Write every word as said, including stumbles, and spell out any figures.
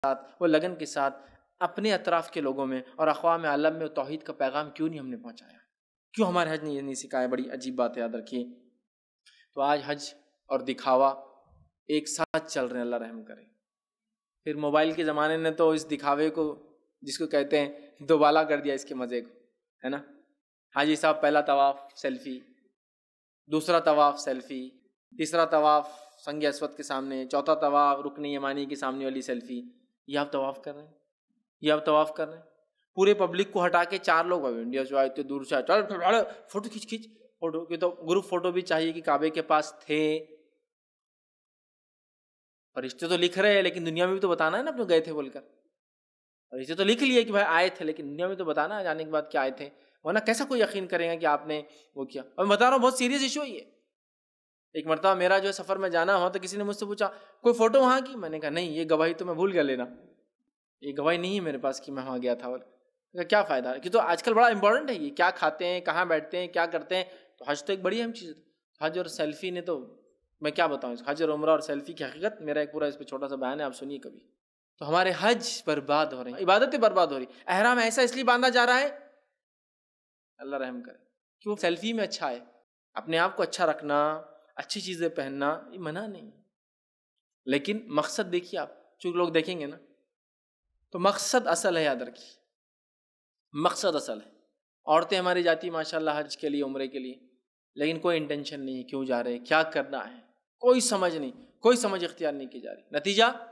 ساتھ، وہ لگن کے ساتھ اپنے اطراف کے لوگوں میں اور اقوام عالم میں توحید کا پیغام کیوں نہیں ہم نے پہنچایا؟ کیوں ہمارے حج نے یہ نہیں سکھایا؟ بڑی عجیب بات ہے، یاد رکھیے۔ تو آج حج اور دکھاوا ایک ساتھ چل رہے ہیں، اللہ رحم کرے۔ پھر موبائل کے زمانے نے تو اس دکھاوے کو، جس کو کہتے ہیں، دوبالا کر دیا اس کے مزے کو، ہے نا۔ حاجی صاحب پہلا طواف سیلفی، دوسرا طواف سیلفی، تیسرا طواف سنگ اسود کے سامنے، چوتھا طواف رکن یمانی کے سامنے والی سیلفی۔ یہ آپ طواف کر رہے ہیں، یہ آپ طواف کر رہے ہیں۔ پورے پبلک کو ہٹا کے چار لوگ آئے، انڈیا سے آئے، اتنے دور سے آئے، فوٹو کھینچ کھینچ فوٹو کی، تو گروپ فوٹو بھی چاہیے کہ کعبے کے پاس تھے۔ فرشتے تو لکھ رہے ہیں لیکن دنیا میں بھی تو بتانا ہے نا اپنے گئے تھے بول کر۔ فرشتے تو لکھ لیے کہ بھائی آئے تھے، لیکن دنیا میں تو بتانا ہے جانے کے بعد کیا آئے تھے، ورنہ کیسا کوئی یقین کرے گا کہ آپ نے وہ کیا۔ اور میں بتا رہا ہوں بہت سیریس ایشو ہے یہ۔ ایک مرتبہ میرا جو ہے سفر میں جانا ہوا تو کسی نے مجھ سے پوچھا کوئی فوٹو وہاں کی؟ میں نے کہا نہیں، یہ گواہی تو میں بھول گیا لینا، یہ گواہی نہیں ہے میرے پاس کہ میں وہاں گیا تھا۔ کیا فائدہ ہے کہ تو آج کل بڑا امپورٹنٹ ہے یہ، کیا کھاتے ہیں، کہاں بیٹھتے ہیں، کیا کرتے ہیں۔ تو حج تو ایک بڑی اہم چیز ہے۔ حج اور سیلفی نے تو میں کیا بتاؤں، حج اور عمرہ اور سیلفی کی حقیقت میرا ایک پورا اس پہ چھوٹا سا بیان ہے، آپ سنیے کبھی۔ تو ہمارے حج برباد ہو رہے ہیں، عبادتیں برباد ہو رہی ہیں۔ احرام ایسا اس لیے باندھا جا رہا ہے، اللہ رحم کرے، کہ وہ سیلفی میں اچھا ہے۔ اپنے آپ کو اچھا رکھنا، اچھی چیزیں پہننا، یہ منع نہیں، لیکن مقصد دیکھیے آپ، چونکہ لوگ دیکھیں گے نا، تو مقصد اصل ہے، یاد رکھیے، مقصد اصل ہے۔ عورتیں ہماری جاتی ماشاءاللہ حج کے لیے، عمرے کے لیے، لیکن کوئی انٹینشن نہیں، کیوں جا رہے، کیا کرنا ہے، کوئی سمجھ نہیں، کوئی سمجھ اختیار نہیں کی جا رہی۔ نتیجہ